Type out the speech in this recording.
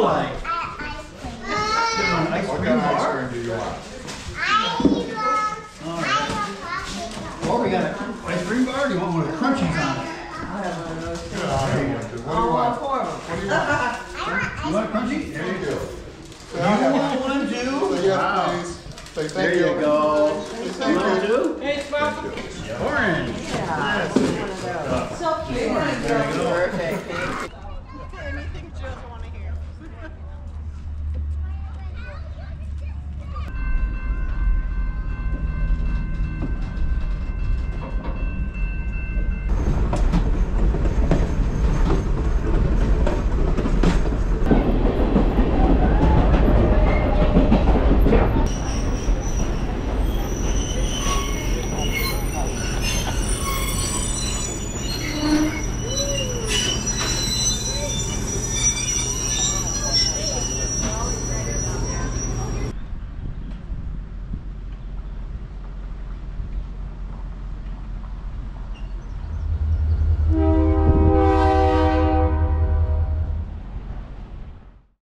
like? Ice What cream kind of ice bar? cream do you want? Or we got an ice cream bar, or do you want one with crunchies on it? What do you want? What do you want? You want a crunchy? There you go. Say You I have want one too? Say yes, Wow. please. Say There thank you you. go. Say You thank want you. two? Hey, Bob. Orange. So cute. There you go. Perfect.